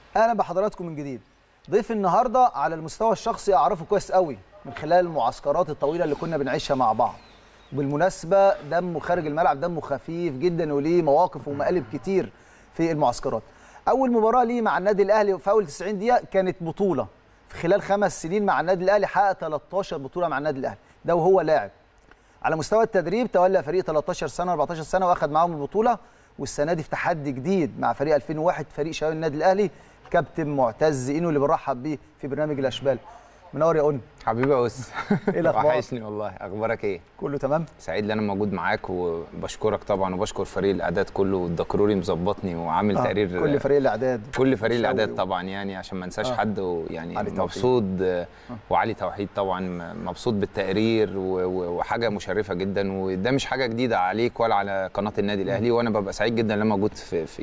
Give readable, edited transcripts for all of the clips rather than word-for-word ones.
اهلا بحضراتكم من جديد. ضيف النهارده على المستوى الشخصي اعرفه كويس قوي من خلال المعسكرات الطويله اللي كنا بنعيشها مع بعض. وبالمناسبه دمه خارج الملعب دمه خفيف جدا وليه مواقف ومقالب كتير في المعسكرات. اول مباراه ليه مع النادي الاهلي في اول 90 دقيقه كانت بطوله. في خلال 5 سنين مع النادي الاهلي حقق 13 بطوله مع النادي الاهلي، ده وهو لاعب. على مستوى التدريب تولى فريق 13 سنه 14 سنه واخد معاهم البطوله، والسنه دي في تحدي جديد مع فريق 2001 فريق شباب النادي الاهلي. كابتن معتز اينو اللي بنرحب بيه في برنامج الاشبال. منور يا اون. حبيبي يا أس. ايه الاخبار؟ وحشني والله. اخبارك ايه؟ كله تمام. سعيد ان انا موجود معاك وبشكرك طبعا وبشكر فريق الاعداد كله والدكروري مظبطني وعامل تقرير. كل فريق الاعداد. كل فريق الاعداد طبعا يعني عشان ما انساش حد ويعني مبسوط. وعلي توحيد طبعا مبسوط بالتقرير وحاجه مشرفه جدا، وده مش حاجه جديده عليك ولا على قناه النادي الاهلي، وانا ببقى سعيد جدا لما موجود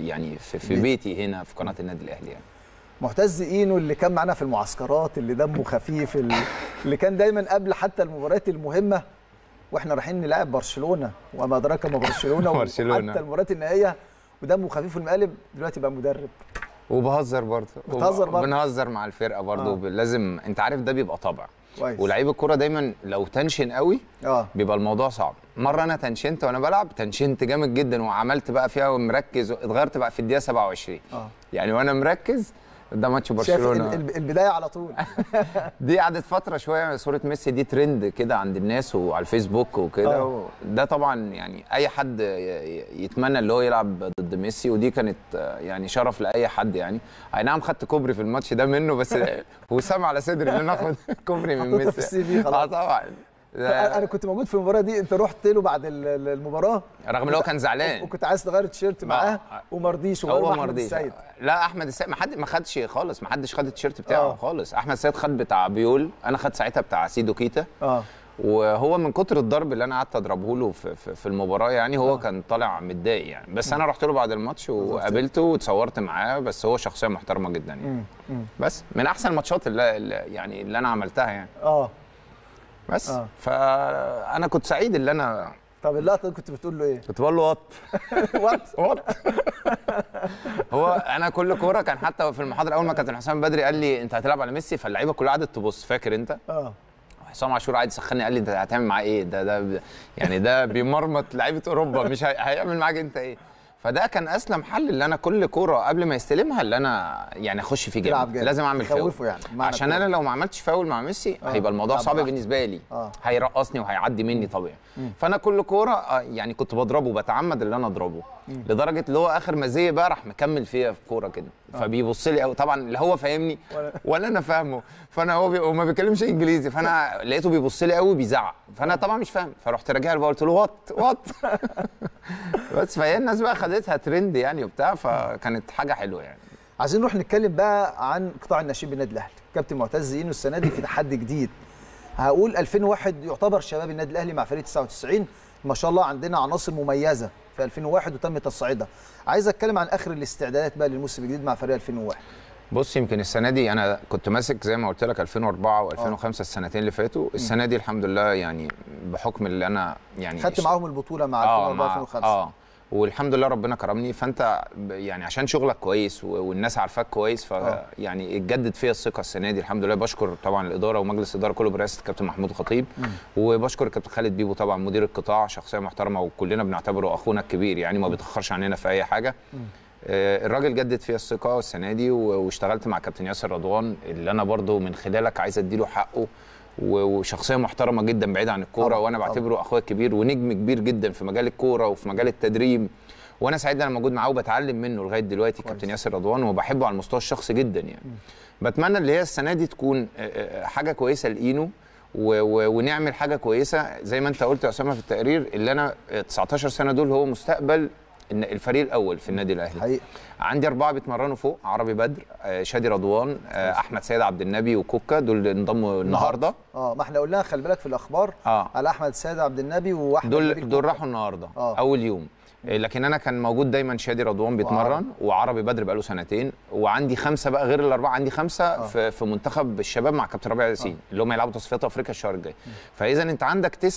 في بيتي هنا في قناه النادي الاهلي يعني. معتز اينو اللي كان معانا في المعسكرات، اللي دمه خفيف، اللي كان دايما قبل حتى المباريات المهمه واحنا رايحين نلاعب برشلونه وما ادراك ما برشلونه وحتى المباريات النهائيه، ودمه خفيف في المقالب. دلوقتي بقى مدرب وبهزر برضه. بنهزر مع الفرقه برضه. لازم انت عارف ده بيبقى طبع. ولاعيب الكوره دايما لو تنشن قوي بيبقى الموضوع صعب. مره انا تنشنت وانا بلعب، تنشنت جامد جدا وعملت بقى فيها ومركز، اتغيرت بقى في الدقيقه 27 يعني وانا مركز. ده ماتش برشلونه البدايه على طول. دي قعدت فتره شويه. صوره ميسي دي ترند كده عند الناس وعلى الفيسبوك وكده. ده طبعا يعني اي حد يتمنى اللي هو يلعب ضد ميسي، ودي كانت يعني شرف لاي حد يعني. اي نعم خدت كوبري في الماتش ده منه، بس وسام على صدري ان انا اخد كوبري من ميسي. في السي في خلاص. طبعا. انا كنت موجود في المباراه دي. انت رحت له بعد المباراه رغم ان هو كان زعلان وكنت عايز تغير التيشيرت معاه وما رضيش. هو احمد السيد. لا احمد السيد ما خدش خالص، ما حدش خد التيشيرت بتاعه خالص. احمد السيد خد بتاع بيول، انا خد ساعتها بتاع سيدو كيتا. وهو من كتر الضرب اللي انا قعدت اضربه له في المباراه يعني هو كان طالع متضايق يعني. بس انا رحت له بعد الماتش وقابلته واتصورت معاه. بس هو شخصيه محترمه جدا يعني. بس من احسن الماتشات اللي انا عملتها يعني. بس فانا كنت سعيد اللي انا. طب اللقطه كنت بتقول له ايه؟ كنت بقول له وات وات. هو انا كل كوره كان حتى في المحاضره اول ما كابتن حسام بدري قال لي انت هتلعب على ميسي، فاللعيبه كلها قعدت تبص. فاكر انت؟ حسام عاشور قاعد يسخني قال لي انت هتعمل معاه ايه؟ ده يعني ده بيمرمط لعيبه اوروبا، مش هيعمل معاك انت ايه؟ فده كان اسلم حل، اللي انا كل كوره قبل ما يستلمها اللي انا يعني اخش فيه جامد. لازم اعمل فاول يعني. عشان انا لو ما عملتش فاول مع ميسي هيبقى الموضوع صعب بالنسبه لي. هيرقصني وهيعدي مني طبيعي. فانا كل كوره يعني كنت بضربه، بتعمد اللي انا اضربه. لدرجه اللي هو اخر مزيه بقى راح مكمل فيها في كوره كده. فبيبص لي طبعا لا هو فاهمني ولا انا فاهمه. فانا هو ما بيتكلمش انجليزي، فانا لقيته بيبص لي قوي بيزعق، فانا طبعا مش فاهم. فرحت راجع له قلت له وات بس. فهي الناس بقى خدتها ترند يعني وبتاع، فكانت حاجه حلوه يعني. عايزين نروح نتكلم بقى عن قطاع الناشئين بالنادي الاهلي. كابتن معتز اينو السنه دي في تحدي جديد. هقول 2001 يعتبر شباب النادي الاهلي مع فريق 99. ما شاء الله عندنا عناصر مميزه في 2001 وتم تصعيدها. عايز اتكلم عن اخر الاستعدادات بقى للموسم الجديد مع فريق 2001. بص يمكن السنه دي انا كنت ماسك زي ما قلت لك 2004 و2005 السنتين اللي فاتوا. السنه دي الحمد لله يعني بحكم اللي انا يعني خدت معاهم البطوله مع 2004 و2005. والحمد لله ربنا كرمني. فانت يعني عشان شغلك كويس والناس عارفاك كويس يعني اتجدد فيا الثقه السنه دي الحمد لله. بشكر طبعا الاداره ومجلس الاداره كله برئاسه الكابتن محمود الخطيب. وبشكر الكابتن خالد بيبو طبعا مدير القطاع، شخصيه محترمه وكلنا بنعتبره اخونا الكبير يعني، ما بيتاخرش عننا في اي حاجه. الراجل جدد فيا الثقه السنه دي. واشتغلت مع كابتن ياسر رضوان اللي انا برضو من خلالك عايز اديله حقه، وشخصيه محترمه جدا بعيد عن الكوره. وانا بعتبره اخويا الكبير ونجم كبير جدا في مجال الكوره وفي مجال التدريب. وانا سعيد انا موجود معاه وبتعلم منه لغايه دلوقتي كابتن ياسر رضوان، وبحبه على المستوى الشخصي جدا يعني. بتمنى اللي هي السنه دي تكون حاجه كويسه لاينو ونعمل حاجه كويسه زي ما انت قلت يا اسامه في التقرير. اللي انا 19 سنه دول هو مستقبل الفريق الاول في النادي الاهلي حقيقي. عندي 4 بيتمرنوا فوق: عربي بدر، شادي رضوان، احمد سيد عبد النبي وكوكا. دول انضموا النهارده. ما احنا قلنا خلي بالك في الاخبار على احمد سيد عبد النبي واحمد دول راحوا النهارده اول يوم. لكن انا كان موجود دايما شادي رضوان بيتمرن وعربي بدر بقاله سنتين. وعندي 5 بقى غير ال4، عندي 5 في منتخب الشباب مع كابتن ربيع ياسين اللي هم يلعبوا تصفيات افريقيا الشهر الجاي. فاذا انت عندك 9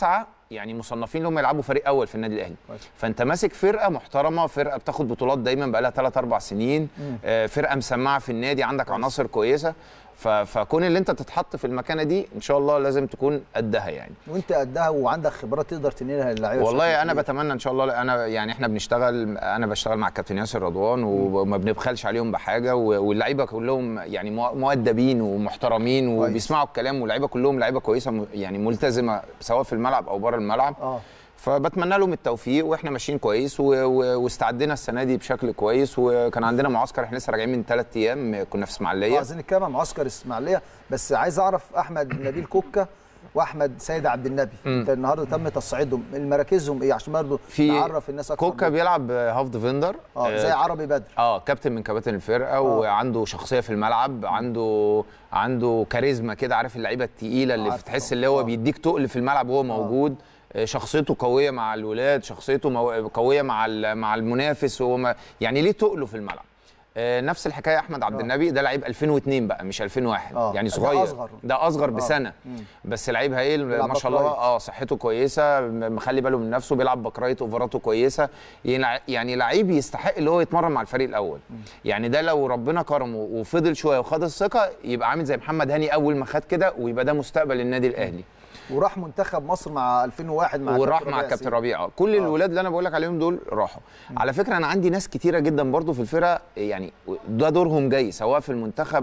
يعني مصنفين لهم يلعبوا فريق اول في النادي الاهلي. فانت ماسك فرقه محترمه، فرقه بتاخد بطولات دايما بقى لها 3 4 سنين، فرقه مسمعه في النادي، عندك عناصر كويسه، فكون اللي انت تتحط في المكانه دي ان شاء الله لازم تكون قدها يعني. وانت قدها وعندك خبرات تقدر تنقلها للعيبه. والله انا بتمنى ان شاء الله. انا يعني احنا بنشتغل، انا بشتغل مع الكابتن ياسر رضوان وما بنبخلش عليهم بحاجه، واللعيبه كلهم يعني مؤدبين ومحترمين وبيسمعوا الكلام، واللعيبه كلهم لعيبه كويسه يعني ملتزمه سواء في الملعب او بره الملعب. فبتمنى لهم التوفيق، واحنا ماشيين كويس واستعدينا السنه دي بشكل كويس، وكان عندنا معسكر احنا لسه راجعين من 3 ايام كنا في اسماعيليه. عايزين نتكلم عن معسكر اسماعيليه، بس عايز اعرف احمد نبيل كوكا واحمد سيد عبد النبي انت النهارده تم تصعيدهم، مراكزهم ايه عشان برضه نعرف الناس اكتر. كوكا بيلعب هاف ديفندر زي عربي بدر، كابتن من كباتن الفرقه، وعنده شخصيه في الملعب، عنده كاريزما كده، عارف اللعيبه الثقيله اللي بتحس اللي هو بيديك تقل في الملعب وهو موجود. شخصيته قويه مع الولاد، شخصيته قويه مع المنافس، وهو يعني ليه تقله في الملعب. نفس الحكايه احمد عبد النبي، ده لعيب 2002 بقى مش 2001 يعني صغير، ده اصغر بسنه بس لعيب هايل ما شاء الله. صحته كويسه، مخلي باله من نفسه، بيلعب بكرايت، اوفراته كويسه، يعني لعيب يستحق اللي هو يتمرن مع الفريق الاول. يعني ده لو ربنا كرمه وفضل شويه وخد الثقه يبقى عامل زي محمد هاني اول ما خد كده، ويبقى ده مستقبل النادي الاهلي. وراح منتخب مصر مع 2001 مع كابتن ربيع. كل الولاد اللي انا بقول لك عليهم دول راحوا. على فكره انا عندي ناس كتيره جدا برضو في الفرقه، يعني ده دورهم جاي سواء في المنتخب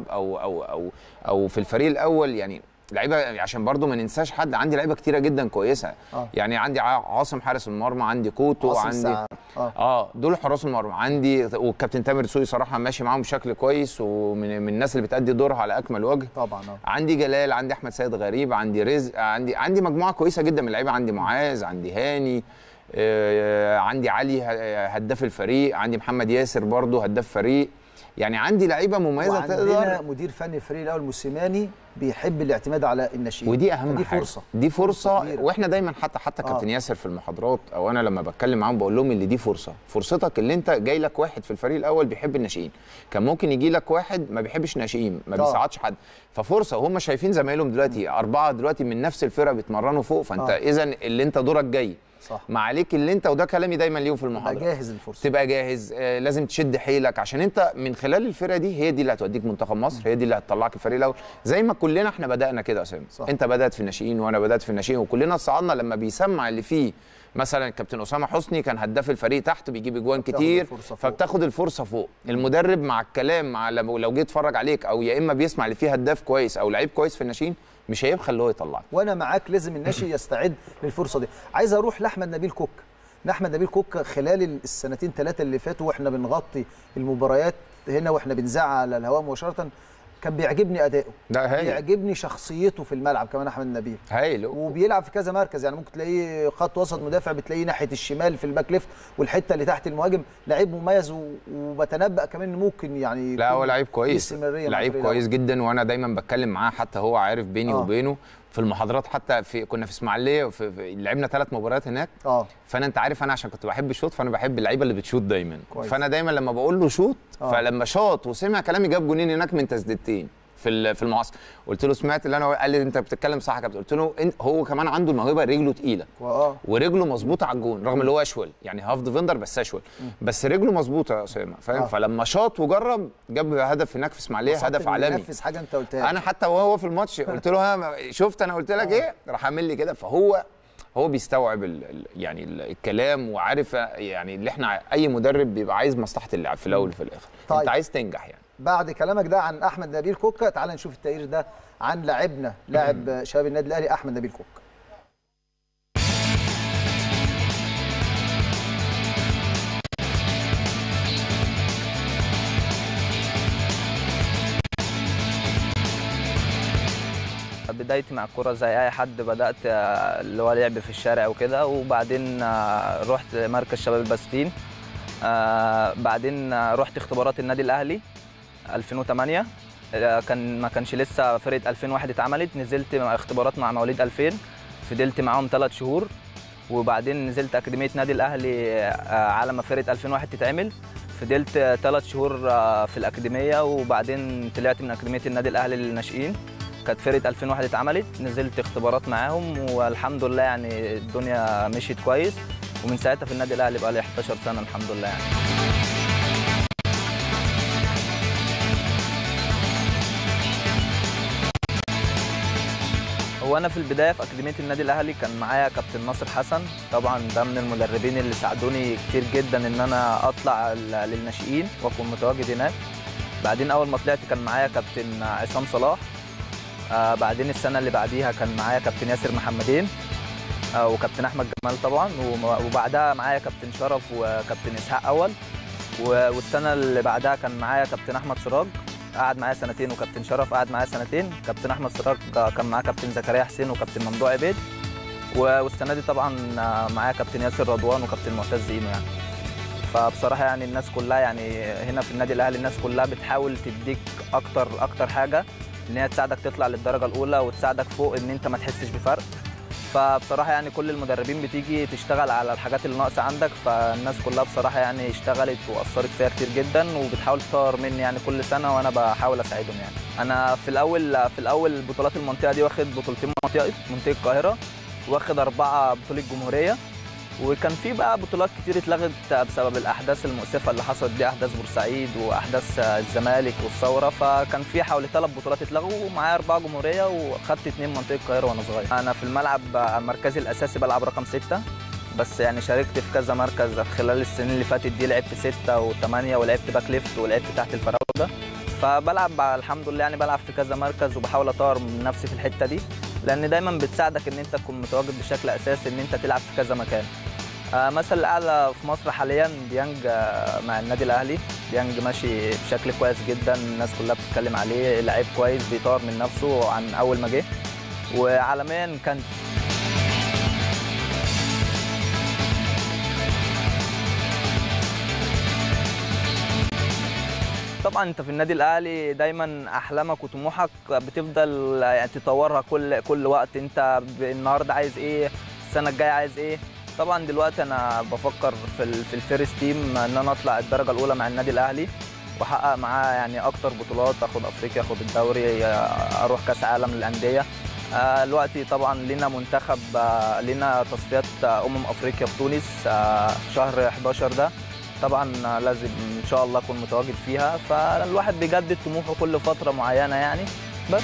او في الفريق الاول، يعني لعيبه عشان برضو ما ننساش حد. عندي لعيبه كتيره جدا كويسه. يعني عندي عاصم حارس المرمى، عندي كوتو، عندي دول حراس المرمى عندي، والكابتن تامر سوقي صراحه ماشي معاهم بشكل كويس، ومن الناس اللي بتأدي دورها على اكمل وجه طبعا. عندي جلال، عندي احمد سيد غريب، عندي رزق، عندي مجموعه كويسه جدا من اللعيبه، عندي معاذ، عندي هاني، عندي علي هداف الفريق، عندي محمد ياسر برضو هداف فريق. يعني عندي لعيبه مميزه تقدر. وعندنا مدير فني الفريق الاول موسيماني بيحب الاعتماد على الناشئين، ودي اهم حاجه. دي فرصه واحنا دايما حتى كابتن ياسر في المحاضرات او انا لما بتكلم معاهم بقول لهم اللي دي فرصتك، اللي انت جاي لك واحد في الفريق الاول بيحب الناشئين، كان ممكن يجي لك واحد ما بيحبش ناشئين، ما بيساعدش حد، ففرصه. وهم شايفين زمايلهم دلوقتي 4 دلوقتي من نفس الفرقه بيتمرنوا فوق، فانت اذا اللي انت دورك جاي صح. ما عليك اللي انت، وده كلامي دايما ليهم في المحاضره، تبقى جاهز الفرصه، تبقى جاهز. لازم تشد حيلك عشان انت من خلال الفرقه دي هي دي اللي هتوديك منتخب مصر، هي دي اللي هتطلعك الفريق الاول. زي ما كلنا احنا بدانا كده يا اسامه، انت بدات في الناشئين وانا بدات في الناشئين، وكلنا صعدنا لما بيسمع اللي فيه. مثلا الكابتن اسامه حسني كان هداف الفريق تحت، بيجيب اجوان كتير، فبتاخد الفرصه فوق. المدرب مع الكلام، مع لو جه يتفرج عليك او يا اما بيسمع اللي فيه هداف كويس او لعيب كويس في الناشئين، مش هيبخل اللي هو يطلعك. وانا معاك، لازم الناشئ يستعد للفرصه دي. عايز اروح لاحمد نبيل كوكا. احمد نبيل كوكا خلال السنتين 3 اللي فاتوا واحنا بنغطي المباريات هنا واحنا بنذاع على الهواء مباشره، كان بيعجبني اداؤه، بيعجبني شخصيته في الملعب كمان. احمد نبيل هايل، وبيلعب في كذا مركز، يعني ممكن تلاقيه خط وسط مدافع، بتلاقيه ناحيه الشمال في الباك ليفت، والحته اللي تحت المهاجم. لعيب مميز، وبتنبأ كمان انه ممكن يعني لا هو لعيب كويس، لعيب كويس جدا، وانا دايما بتكلم معاه، حتى هو عارف بيني وبينه في المحاضرات. حتى كنا في اسماعيليه لعبنا 3 مباريات هناك. فانا انت عارف انا عشان كنت بحب الشوط، فانا بحب اللعيبه اللي بتشوط دايما كويس. فانا دايما لما بقول له شوط فلما شاط وسمع كلامي جاب جونين هناك من تسديدتين في المعسكر. قلت له سمعت اللي انا قال لي انت بتتكلم صح يا كابتن. قلت له هو كمان عنده الموهبه، رجله تقيله ورجله مظبوطه على الجون، رغم اللي هو اشول، يعني هاف ديفندر بس اشول، بس رجله مظبوطه يا اسامه، فاهم؟ فلما شاط وجرب جاب هدف هناك في اسماعيليه، هدف عالمي. نفذ حاجه انت قلتها. انا حتى وهو في الماتش قلت له شفت انا قلت لك ايه، راح عامل لي كده. فهو بيستوعب يعني الكلام، وعارف يعني اللي احنا اي مدرب بيبقى عايز مصلحه اللاعب في الاول وفي الاخر. طيب. انت عايز تنجح يعني. بعد كلامك ده عن احمد نبيل كوكا، تعال نشوف التقرير ده عن لاعب شباب النادي الاهلي احمد نبيل كوكا. بدايتي مع الكوره زي اي حد، بدات اللي هو لعب في الشارع وكده، وبعدين رحت مركز شباب الباستين، بعدين رحت اختبارات النادي الاهلي 2008. ما كانش لسه فرقه 2001 اتعملت، نزلت اختبارات مع مواليد 2000، فضلت معاهم 3 شهور، وبعدين نزلت اكاديميه نادي الاهلي على ما فرقه 2001 تتعمل، فضلت 3 شهور في الاكاديميه، وبعدين طلعت من اكاديميه النادي الاهلي للناشئين. كانت فرقه 2001 اتعملت، نزلت اختبارات معاهم والحمد لله يعني الدنيا مشيت كويس، ومن ساعتها في النادي الاهلي بقى لي 11 سنه الحمد لله يعني. هو انا في البدايه في اكاديميه النادي الاهلي كان معايا كابتن ناصر حسن، طبعا ده من المدربين اللي ساعدوني كتير جدا ان انا اطلع للناشئين واكون متواجد هناك. بعدين اول ما طلعت كان معايا كابتن عصام صلاح، بعدين السنه اللي بعديها كان معايا كابتن ياسر محمدين، وكابتن احمد جمال طبعا، وبعدها معايا كابتن شرف وكابتن اسحاق اول، والسنه اللي بعدها كان معايا كابتن احمد سراج قعد معايا سنتين، وكابتن شرف قعد معايا سنتين، كابتن احمد سراج كان معاه كابتن زكريا حسين وكابتن ممدوح عبيد، والسنه دي طبعا معايا كابتن ياسر رضوان وكابتن معتز اينو يعني. فبصراحه يعني الناس كلها يعني هنا في النادي الاهلي الناس كلها بتحاول تديك اكتر حاجه ان هي تساعدك تطلع للدرجه الاولى وتساعدك فوق ان انت ما تحسش بفرق. فبصراحه يعني كل المدربين بتيجي تشتغل على الحاجات اللي ناقصه عندك، فالناس كلها بصراحه يعني اشتغلت واثرت فيها كتير جدا وبتحاول تطور مني يعني كل سنه، وانا بحاول اساعدهم يعني. انا في الاول بطولات المنطقه دي واخد بطولتين منطقه القاهره، واخد 4 بطوله جمهوريه، وكان في بقى بطولات كتير اتلغت بسبب الاحداث المؤسفه اللي حصلت دي، احداث بورسعيد واحداث الزمالك والثوره، فكان في حوالي 3 بطولات اتلغوا، ومعايا 4 جمهوريه وخدت 2 منطقه القاهره وانا صغير. انا في الملعب مركزي الاساسي بلعب رقم 6، بس يعني شاركت في كذا مركز خلال السنين اللي فاتت دي، لعبت 6 و8 ولعبت باك ليفت ولعبت تحت الفراوده، فبلعب الحمد لله يعني بلعب في كذا مركز وبحاول اطور من نفسي في الحته دي، لان دايما بتساعدك ان انت تكون متواجد بشكل اساسي ان انت تلعب في كذا مكان. مثل الاعلى في مصر حاليا ديانج مع النادي الاهلي، ديانج ماشي بشكل كويس جدا، الناس كلها بتتكلم عليه، لعيب كويس بيطور من نفسه عن اول ما جه. وعالميا كان طبعا انت في النادي الاهلي دايما احلامك وطموحك بتفضل يعني تطورها كل وقت، انت النهارده عايز ايه، السنه الجايه عايز ايه. طبعا دلوقتي انا بفكر في الفيرست تيم ان انا اطلع الدرجه الاولى مع النادي الاهلي واحقق معاه يعني اكتر بطولات، اخد افريقيا، اخد الدوري، اروح كاس عالم للانديه. دلوقتي طبعا لينا منتخب، لينا تصفيات افريقيا في تونس شهر 11 ده، طبعا لازم ان شاء الله اكون متواجد فيها، فالواحد بيجدد طموحه كل فتره معينه يعني بس.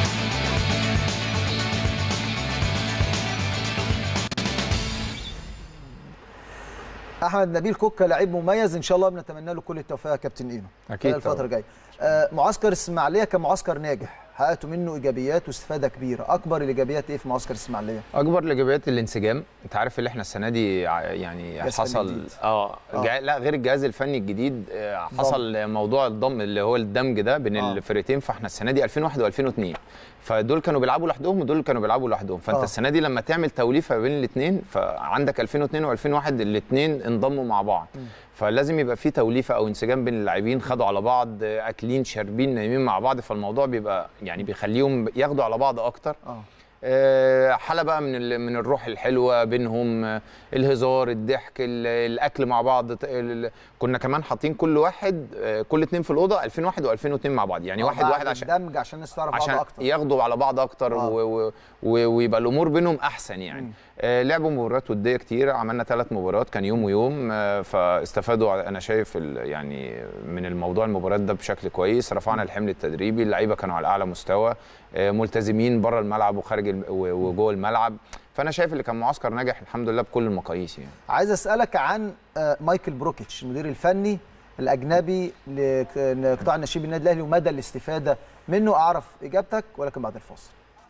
احمد نبيل كوكا لعيب مميز ان شاء الله بنتمنى له كل التوفيق يا كابتن اينو اكيد الفتره الجايه. معسكر الاسماعيليه كان معسكر ناجح، حققتوا منه ايجابيات واستفاده كبيره، اكبر الايجابيات ايه في معسكر الاسماعيليه؟ اكبر الايجابيات الانسجام، انت عارف اللي احنا السنه دي يعني حصل لا غير الجهاز الفني الجديد، حصل موضوع الضم اللي هو الدمج ده بين الفرقتين، فاحنا السنه دي 2001 و2002 فدول كانوا بيلعبوا لوحدهم ودول كانوا بيلعبوا لوحدهم، فانت السنه دي لما تعمل توليفه بين الاثنين، فعندك 2002 و2001 الاثنين انضموا مع بعض، فلازم يبقى في توليفه او انسجام بين اللاعبين، خدوا على بعض، اكلين شاربين نايمين مع بعض، فالموضوع بيبقى يعني بيخليهم ياخدوا على بعض اكتر. حاله بقى من الروح الحلوه بينهم، الهزار، الضحك، الاكل مع بعض. كنا كمان حاطين كل اتنين في الاوضه 2001 و2002 مع بعض، يعني واحد عشان دمج، عشان الناس تعرف بعض اكتر، ياخدوا على بعض اكتر ويبقى الامور بينهم احسن يعني. لعبوا مباريات وديه كتير، عملنا 3 مباريات كان يوم ويوم، فاستفادوا انا شايف يعني من الموضوع المباريات ده بشكل كويس، رفعنا الحمل التدريبي، اللعيبه كانوا على اعلى مستوى، ملتزمين بره الملعب وخارج وجوه الملعب، فانا شايف اللي كان معسكر ناجح الحمد لله بكل المقاييس يعني. عايز اسالك عن مايكل بروكيتش المدير الفني الاجنبي لقطاع الناشئين بالنادي الاهلي ومدى الاستفاده منه، اعرف اجابتك ولكن بعد الفاصل.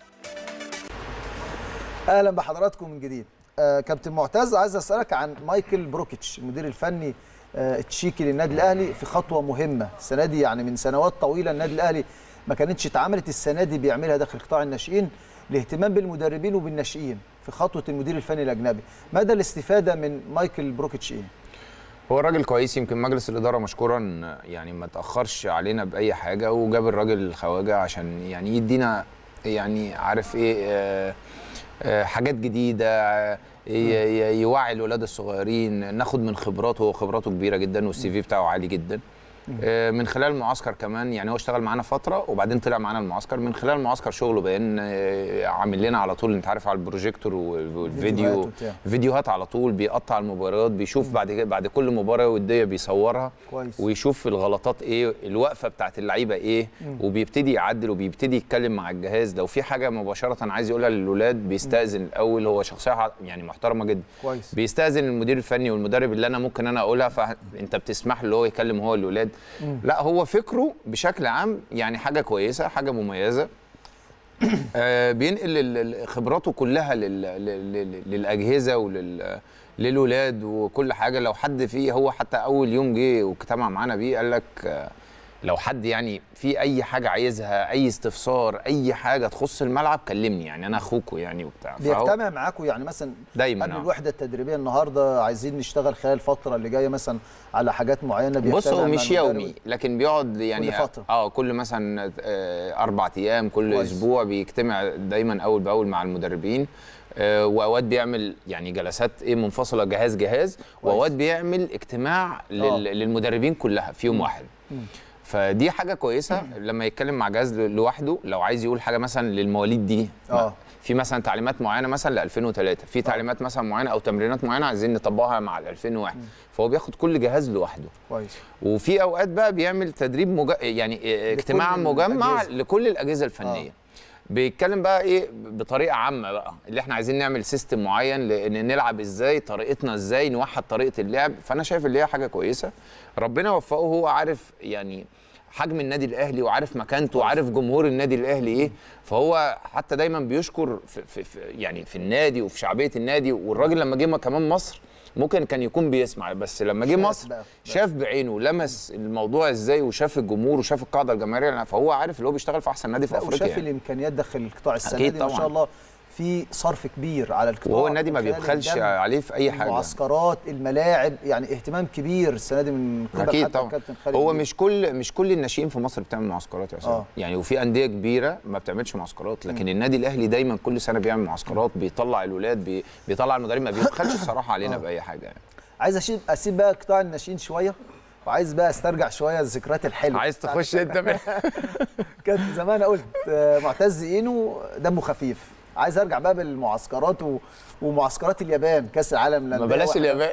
اهلا بحضراتكم من جديد. كابتن معتز، عايز اسالك عن مايكل بروكيتش المدير الفني التشيكي للنادي الاهلي في خطوه مهمه السنه دي، يعني من سنوات طويله النادي الاهلي ما كانتش اتعملت، السنه دي بيعملها داخل قطاع الناشئين، الاهتمام بالمدربين وبالناشئين في خطوه المدير الفني الاجنبي، مدى الاستفاده من مايكل بروكيتش ايه؟ هو الراجل كويس، يمكن مجلس الاداره مشكورا يعني ما تاخرش علينا باي حاجه، وجاب الراجل الخواجه عشان يعني يدينا يعني عارف ايه حاجات جديده، يوعي الولاد الصغيرين، ناخد من خبراته، وخبراته كبيره جدا والسي في بتاعه عالي جدا. من خلال المعسكر كمان، يعني هو اشتغل معانا فتره وبعدين طلع معانا المعسكر. من خلال المعسكر شغله بان عامل لنا على طول، انت عارف، على البروجيكتور والفيديو، فيديوهات على طول، بيقطع المباريات، بيشوف بعد كل مباراه وديه بيصورها كويس، ويشوف الغلطات ايه، الوقفه بتاعت اللعيبه ايه، وبيبتدي يعدل وبيبتدي يتكلم مع الجهاز. لو في حاجه مباشره عايز يقولها للاولاد بيستاذن الاول، هو شخصيه يعني محترمه جدا كويس، بيستاذن المدير الفني والمدرب اللي انا ممكن اقولها، فانت بتسمح له هو يكلم هو الاولاد. لا هو فكره بشكل عام يعني حاجه كويسه، حاجه مميزه. بينقل خبراته كلها للاجهزه للولاد وكل حاجه. لو حد فيه، هو حتى اول يوم جه واجتمع معانا بيه قال لك لو حد يعني في اي حاجه عايزها، اي استفسار، اي حاجه تخص الملعب كلمني، يعني انا اخوكوا يعني وبتاع. بيجتمع معاكم يعني مثلا دايما قبل الوحده التدريبيه النهارده عايزين نشتغل خلال الفتره اللي جايه مثلا على حاجات معينه؟ بص هو مش يومي، لكن بيقعد يعني كل فترة. كل مثلا 4 ايام، كل اسبوع بيجتمع دايما اول باول مع المدربين. واوقات بيعمل يعني جلسات منفصله جهاز واوقات بيعمل اجتماع للمدربين كلها في يوم واحد. فدي حاجه كويسه لما يتكلم مع جهاز لوحده. لو عايز يقول حاجه مثلا للمواليد دي، في مثلا تعليمات معينه مثلا ل 2003، في تعليمات مثلا معينه او تمرينات معينه عايزين نطبقها مع ال 2001، فهو بياخد كل جهاز لوحده كويس. وفي اوقات بقى بيعمل تدريب يعني اجتماع مجمع لكل الاجهزه الفنيه. بيتكلم بقى ايه بطريقه عامه بقى، اللي احنا عايزين نعمل سيستم معين لان نلعب ازاي، طريقتنا ازاي، نوحد طريقه اللعب. فانا شايف اللي هي حاجه كويسه، ربنا يوفقه. هو عارف يعني حجم النادي الاهلي وعارف مكانته وعارف جمهور النادي الاهلي ايه، فهو حتى دايما بيشكر في يعني في النادي وفي شعبيه النادي. والراجل لما جه كمان مصر ممكن كان يكون بيسمع، بس لما جه مصر شاف بعينه، لمس الموضوع ازاي وشاف الجمهور وشاف القاعده الجماهيريه، فهو عارف اللي هو بيشتغل في احسن نادي في افريقيا وشاف يعني. الامكانيات داخل القطاع السنه دي ما شاء الله، في صرف كبير على القطاع، وهو النادي ما بيبخلش عليه في اي حاجه. المعسكرات، الملاعب، يعني اهتمام كبير السنه دي من قبل حتى الكابتن خالد. هو مش كل الناشئين في مصر بتعمل معسكرات يا اسامه يعني، وفي انديه كبيره ما بتعملش معسكرات، لكن النادي الاهلي دايما كل سنه بيعمل معسكرات، بيطلع الولاد، بيطلع المدرب، ما بيبخلش الصراحه علينا باي حاجه يعني. عايز اسيب بقى قطاع الناشئين شويه، وعايز بقى استرجع شويه الذكريات الحلوه. عايز تخش انت كان زمان قلت معتز اينو دمه خفيف، عايز ارجع بقى بالمعسكرات ومعسكرات اليابان، كاس العالم ما بلاش اليابان.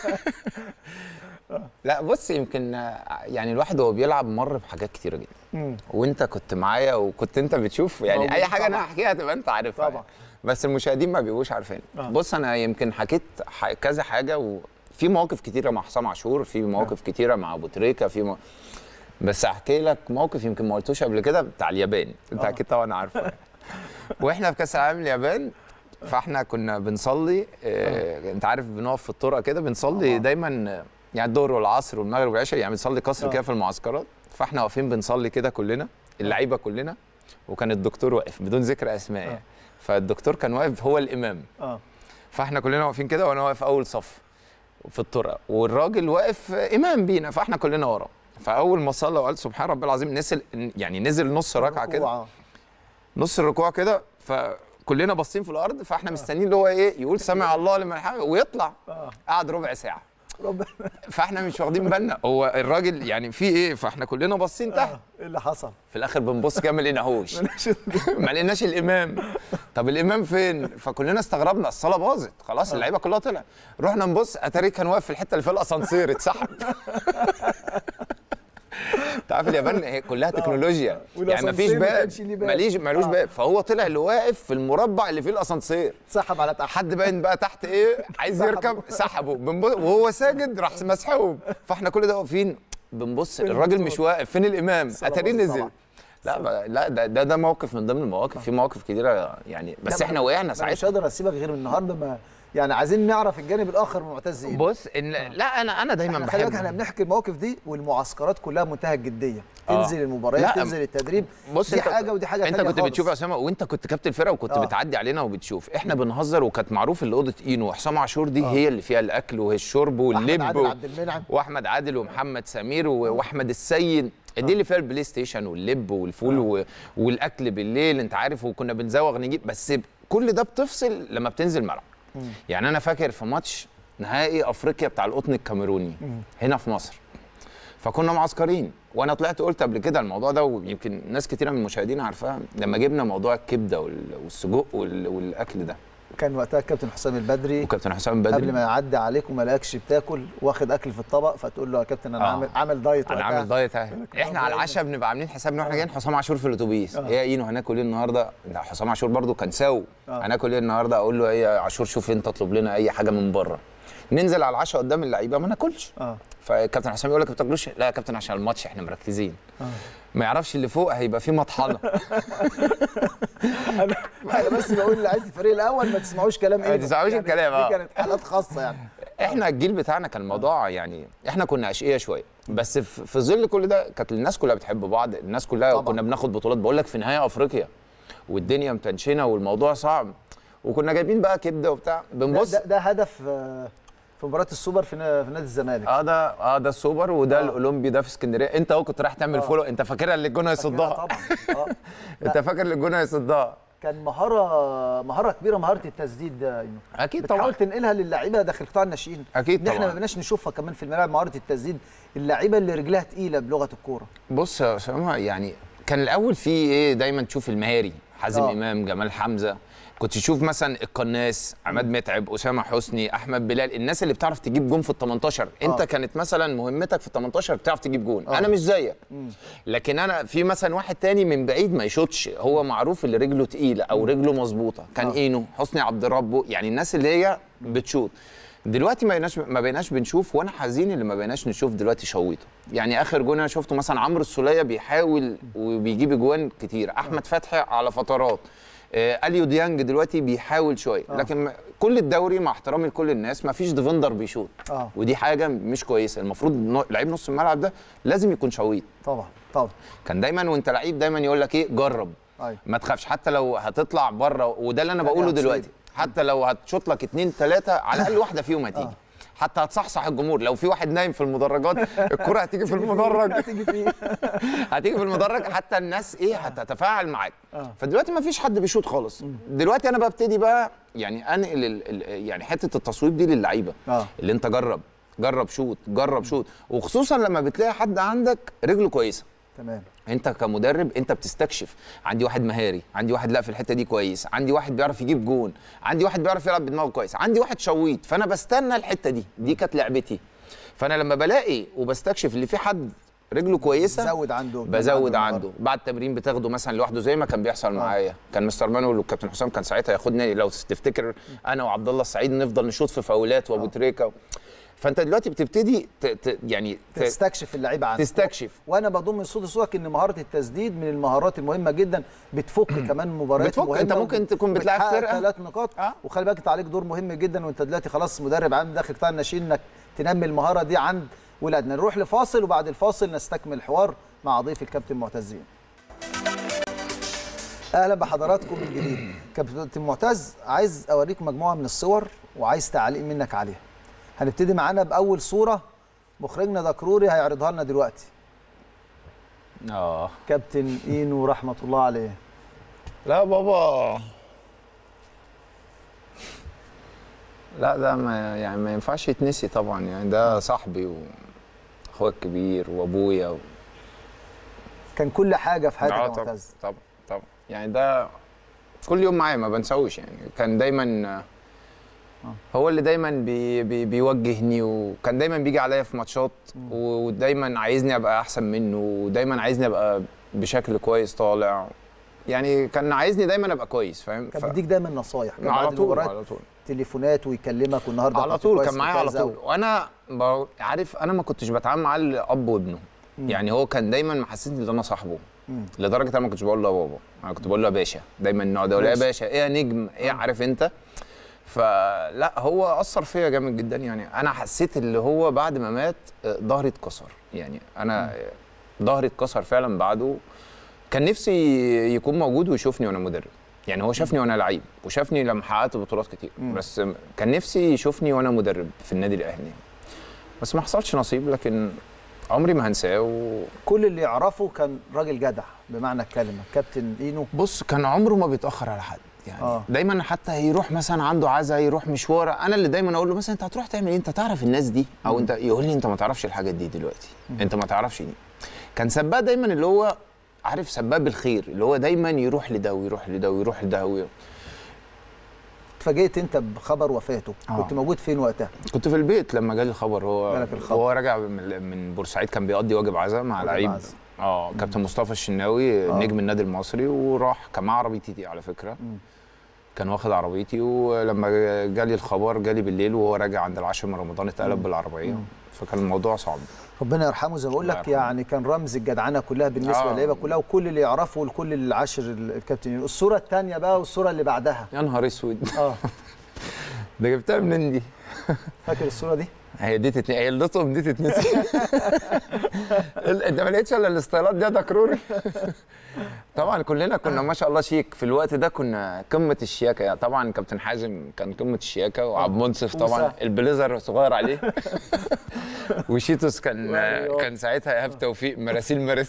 لا بص، يمكن يعني الواحد وهو بيلعب مر بحاجات كتيره جدا، وانت كنت معايا وكنت انت بتشوف يعني اي حاجه انا هحكيها تبقى انت عارفها طبعا، بس المشاهدين ما بيبقوش عارفين. بص انا يمكن حكيت كذا حاجه، وفي مواقف كتيره مع حسام عاشور، في مواقف كتيره مع ابو تريكه، بس احكي لك موقف يمكن ما قلتوش قبل كده بتاع اليابان، انت اكيد طبعا عارفه. واحنا في كاس العالم اليابان، فاحنا كنا بنصلي، انت عارف بنقف في الطرقه كده بنصلي دايما، يعني الظهر والعصر والمغرب والعشاء، يعني بنصلي قصر كده في المعسكرات. فاحنا واقفين بنصلي كده كلنا، اللعيبه كلنا، وكان الدكتور واقف بدون ذكر اسماء يعني. فالدكتور كان واقف هو الامام، فاحنا كلنا واقفين كده، وانا واقف اول صف في الطرقه، والراجل واقف امام بينا، فاحنا كلنا ورا. فاول ما صلى وقال سبحان ربي العظيم، نزل نص ركعه كده، نص الركوع كده، فكلنا باصين في الارض، فاحنا مستنيين اللي هو ايه يقول سمع الله لمن حمده ويطلع. قعد ربع ساعه، فاحنا مش واخدين بالنا هو الراجل يعني في ايه، فاحنا كلنا باصين تحت. ايه اللي حصل؟ في الاخر بنبص كده ما لقيناهوش، ما لقيناش الامام. طب الامام فين؟ فكلنا استغربنا، الصلاه باظت خلاص، اللعيبه كلها طلعت. رحنا نبص، اتاري كان واقف في الحته اللي فيها الاسانسير، اتسحب. انت عارف اليابان هي كلها تكنولوجيا، يعني مفيش باب، مالوش باب، فهو طلع اللي واقف في المربع اللي فيه الاسانسير، سحب على تحت. حد باين بقى تحت ايه عايز يركب، سحبه وهو ساجد راح مسحوب. فاحنا كل ده واقفين بنبص، الراجل مش واقف، فين الامام؟ اتاريه نزل. لا ده موقف من ضمن المواقف، في مواقف كتيره يعني، بس احنا وقعنا ساعتها. مش قادر اسيبك غير النهارده، ما يعني عايزين نعرف الجانب الاخر من معتز اينو. بص لا انا دايما بحب، خلي بالك احنا بنحكي المواقف دي والمعسكرات كلها منتهى الجديه، تنزل المباريات، تنزل التدريب، دي حاجه ودي حاجه ثانيه خالص. انت كنت بتشوف يا اسامه، وانت كنت كابتن الفرقه وكنت بتعدي علينا وبتشوف، احنا بنهزر، وكانت معروف ان اوضه اينو وحسام عاشور دي هي اللي فيها الاكل والشرب واللب، واحمد عادل ومحمد سمير واحمد السيد، دي اللي فيها البلاي ستيشن واللب والفول والاكل بالليل، انت عارف، وكنا بنزوغ نجيب، بس كل ده بتفصل لما بتنزل ملعب. يعني انا فاكر في ماتش نهائي افريقيا بتاع القطن الكاميروني هنا في مصر، فكنا معسكرين، وانا طلعت قلت قبل كده الموضوع ده، ويمكن ناس كتيره من المشاهدين عارفاها، لما جبنا موضوع الكبده والسجق والاكل ده. كان وقتها الكابتن حسام البدري، وكابتن حسام البدري قبل ما يعدي عليك وما لاقيكش بتاكل واخد اكل في الطبق، فتقول له يا كابتن انا عامل دايت. انا عامل دايت اهي. احنا على العشاء بنبقى عاملين حسابنا واحنا جايين حسام عاشور في الاتوبيس، ايه يا اينو هناكل ايه النهارده؟ لا حسام عاشور برده كان ساوي، هناكل ايه النهارده؟ اقول له ايه يا عاشور شوف انت اطلب لنا اي حاجه من بره. ننزل على العشاء قدام اللعيبه ما ناكلش. فالكابتن حسام يقول لك ما بتاكلوش؟ لا يا كابتن عشان الماتش احنا مركزين. ما يعرفش اللي فوق هيبقى فيه مطحنه. انا بس بقول لعيبه الفريق الاول ما تسمعوش كلام ما تسمعوش يعني الكلام. دي كانت حالات خاصه يعني. احنا الجيل بتاعنا كان الموضوع يعني احنا كنا اشقياء شويه، بس في ظل كل ده كانت الناس كلها بتحب بعض، الناس كلها طبعا. كنا بناخد بطولات، بقول لك في نهايه افريقيا والدنيا متنشنه والموضوع صعب، وكنا جايبين بقى كبده وبتاع بنبص. ده هدف في مباراه السوبر في نادي الزمالك. ده السوبر، وده الاولمبي ده في اسكندريه. انت اهو كنت رايح تعمل فولو، انت فاكرها اللي الجون هيصدها طبعا. انت فاكر اللي الجون هيصدها. كان مهاره كبيره، مهاره التسديد ده اكيد طبعا، بتحاول تنقلها للعيبه داخل قطاع الناشئين. اكيد طبعا، احنا ما بقيناش نشوفها كمان في الملاعب مهاره التسديد، اللعيبه اللي رجلها تقيله بلغه الكوره. بص يا اسامه، يعني كان الاول في ايه، دايما تشوف المهاري حازم امام، جمال حمزه، كنت تشوف مثلا القناص عماد متعب، اسامه حسني، احمد بلال، الناس اللي بتعرف تجيب جون في ال18. انت كانت مثلا مهمتك في ال18 بتعرف تجيب جون. انا مش زيك، لكن انا في مثلا واحد تاني من بعيد ما يشوطش، هو معروف اللي رجله تقيله او رجله مظبوطه، كان اينو، حسني عبد ربه، يعني الناس اللي هي بتشوط. دلوقتي ما بقيناش بنشوف، وانا حزين اللي ما بقيناش نشوف دلوقتي شويطه. يعني اخر جون انا شفته مثلا عمرو السوليه بيحاول وبيجيب جوان كتير، احمد فتحي على فترات، اليو ديانج دلوقتي بيحاول شويه، لكن كل الدوري مع احترامي لكل الناس ما فيش ديفندر بيشوط، ودي حاجه مش كويسه. المفروض لعيب نص الملعب ده لازم يكون شويط. طبعا كان دايما وانت لعيب دايما يقول لك ايه، جرب. ما تخافش حتى لو هتطلع بره، وده اللي انا بقوله دلوقتي، حتى لو هتشوط لك 2 3 على الاقل واحده فيهم هتيجي. حتى هتصحصح الجمهور، لو في واحد نايم في المدرجات الكرة هتيجي في المدرج، هتيجي في المدرج، حتى الناس ايه هتتفاعل معاك. فدلوقتي ما فيش حد بيشوط خالص. دلوقتي انا ببتدي بقى يعني انقل يعني حته التصويب دي للعيبه، اللي انت جرب شوط، وخصوصا لما بتلاقي حد عندك رجله كويسه. تمام. انت كمدرب انت بتستكشف، عندي واحد مهاري، عندي واحد لا في الحته دي كويس، عندي واحد بيعرف يجيب جون، عندي واحد بيعرف يلعب بدماغه كويس، عندي واحد شويط، فانا بستنى الحته دي كانت لعبتي. فانا لما بلاقي وبستكشف اللي في حد رجله كويسه بزود عنده. بعد التمرين بتاخده مثلا لوحده زي ما كان بيحصل معايا، كان مستر مانويل والكابتن حسام كان ساعتها ياخدني، لو تفتكر انا وعبد الله السعيد نفضل نشوط في فاولات وابو تريكه. فانت دلوقتي بتبتدي يعني تستكشف اللعيبه عندك، تستكشف. وانا بضم من صوتك ان مهاره التسديد من المهارات المهمه جدا، بتفك كمان مباريات مهمه. انت ممكن تكون بتلعب فرقه 3 نقاط، وخلي بالك انت عليك دور مهم جدا، وانت دلوقتي خلاص مدرب عام داخل قطاع الناشئين، انك تنمي المهاره دي عند ولادنا. نروح لفاصل، وبعد الفاصل نستكمل الحوار مع ضيف الكابتن معتز. اهلا بحضراتكم من جديد. كابتن معتز، عايز اوريك مجموعه من الصور وعايز تعليق منك عليها. هنبتدي معانا باول صوره، مخرجنا دكروري هيعرضها لنا دلوقتي. كابتن اينو رحمه الله عليه. لا بابا، لا ده ما ينفعش يتنسي طبعا، يعني ده صاحبي واخويا الكبير وابويا كان كل حاجه في حياتك يا معتز. طبعا يعني ده كل يوم معايا ما بنساوش، يعني كان دايما هو اللي دايما بيوجهني، وكان دايما بيجي عليا في ماتشات، ودايما عايزني ابقى احسن منه، ودايما عايزني ابقى بشكل كويس طالع، يعني كان عايزني دايما ابقى كويس، فاهم؟ كان بيديك دايما نصايح على طول تليفونات ويكلمك، والنهارده على طول كان معايا على طول. وانا عارف انا ما كنتش بتعامل معاه الاب وابنه، يعني هو كان دايما محسسني ان انا صاحبه، لدرجه انا ما كنتش بقول له يا بابا، انا كنت بقول له يا باشا، دايما نقعد اقول يا باشا، ايه يا نجم، ايه، عارف انت. فلا هو اثر فيا جامد جدا، يعني انا حسيت اللي هو بعد ما مات ظهري اتكسر، يعني انا ظهري اتكسر فعلا بعده. كان نفسي يكون موجود ويشوفني وانا مدرب، يعني هو شافني وانا لعيب وشافني لما حققت بطولات كتير، بس كان نفسي يشوفني وانا مدرب في النادي الاهلي، بس ما حصلش نصيب، لكن عمري ما هنساه. كل اللي يعرفه كان راجل جدع بمعنى الكلمه. كابتن اينو بص كان عمره ما بيتاخر على حد، يعني دايما حتى يروح مثلا عنده عزا، يروح مشوار، انا اللي دايما اقول له مثلا انت هتروح تعمل ايه؟ انت تعرف الناس دي؟ او انت يقول لي انت ما تعرفش الحاجات دي دلوقتي، انت ما تعرفش دي. كان سباق دايما اللي هو عارف سباق بالخير، اللي هو دايما يروح لده ويروح لده ويروح لده اتفاجئت انت بخبر وفاته، كنت موجود فين وقتها؟ كنت في البيت لما جالي الخبر. هو راجع من بورسعيد، كان بيقضي واجب عزا مع لعيب كابتن مصطفى الشناوي نجم النادي المصري، وراح كان معاه عربيتي دي على فكره. كان واخد عربيتي، ولما جالي الخبر جالي بالليل وهو راجع عند العاشر من رمضان اتقلب بالعربيه. فكان الموضوع صعب. ربنا يرحمه. زي ما بقول لك يعني كان رمز الجدعنه كلها بالنسبه للعيبه كلها، وكل اللي يعرفه والكل اللي عاشر الكابتن. الصوره الثانيه بقى والصوره اللي بعدها، يا نهار اسود. ده جبتها منين دي؟ فاكر الصوره دي؟ هي دي هي اللطم دي تتنسي. انت ما لقيتش الا الاستايلات دي يا دكروري. طبعا كلنا كنا ما شاء الله شيك في الوقت ده، كنا قمه الشياكه يعني. طبعا كابتن حازم كان قمه الشياكه، وعبد المنصف طبعا البليزر صغير عليه. وشيتوس كان ساعتها ايهاب توفيق مراسيل.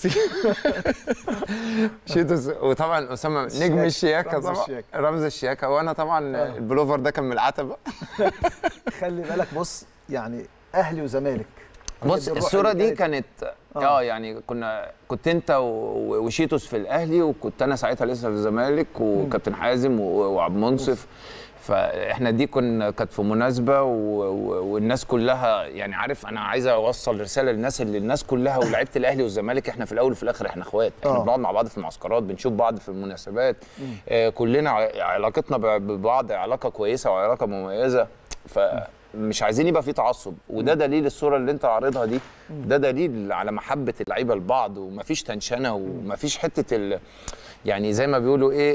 شيتوس، وطبعا اسامه نجم الشياكه طبعا، رمز الشياكه. وانا طبعا البلوفر ده كان من العتبه. خلي بالك، بص يعني اهلي وزمالك. بص الصوره دي كانت يعني كنت انت وشيتوس في الاهلي، وكنت انا ساعتها لسه في الزمالك، وكابتن حازم وعبد المنصف. فاحنا دي كانت في مناسبه، والناس كلها يعني عارف، انا عايز اوصل رساله للناس، اللي الناس كلها ولاعيبه الاهلي والزمالك احنا في الاول وفي الاخر احنا اخوات. احنا بنقعد مع بعض في المعسكرات، بنشوف بعض في المناسبات. كلنا علاقتنا ببعض علاقه كويسه وعلاقه مميزه. مش عايزين يبقى في تعصب، وده دليل الصوره اللي انت عارضها دي. ده دليل على محبه اللعيبه لبعض، ومفيش تنشنه، ومفيش حته يعني زي ما بيقولوا ايه